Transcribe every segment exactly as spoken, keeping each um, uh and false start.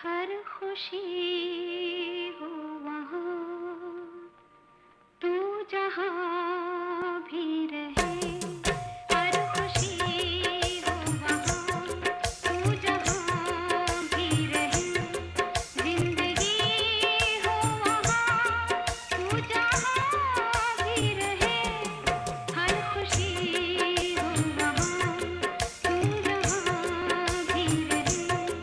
हर खुशी हो वहाँ, तू जहाँ भी रहे। हर खुशी हो वहाँ, तू जहाँ भी रहे। जिंदगी हो वहाँ, तू जहाँ भी रहे। हर खुशी हो वहाँ, तू जहाँ भी रहे।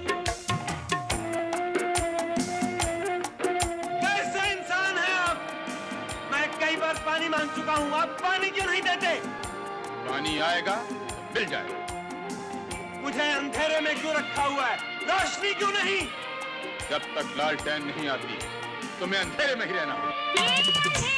कैसे इंसान है आप? मैं कई बार पानी मांग चुका हूँ, आप पानी क्यों नहीं देते? पानी आएगा तो मिल जाएगा। मुझे अंधेरे में क्यों रखा हुआ है? रोशनी क्यों नहीं? जब तक लालटेन नहीं आती तुम्हें अंधेरे में ही रहना होगा।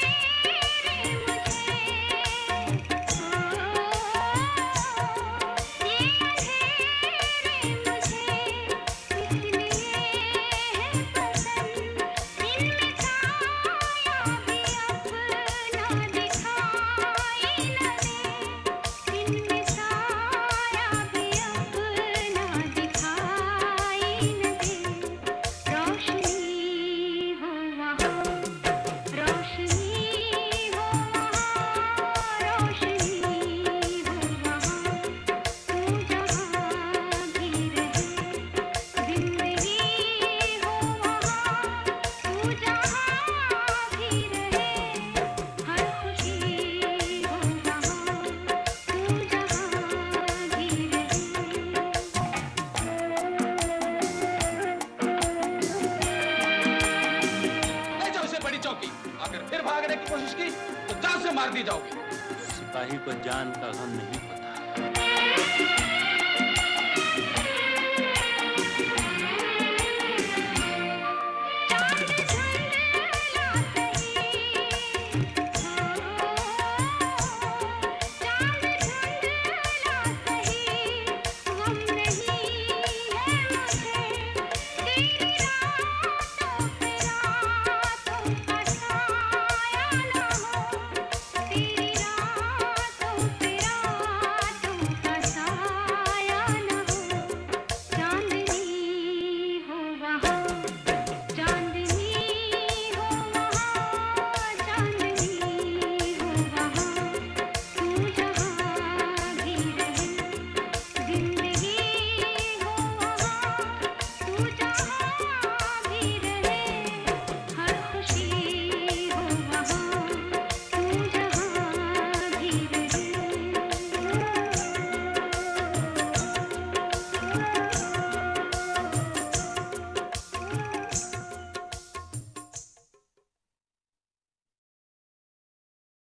अगर फिर भागने की कोशिश की तो जान से मार दी जाओगे। सिपाही को जान का गम नहीं होता।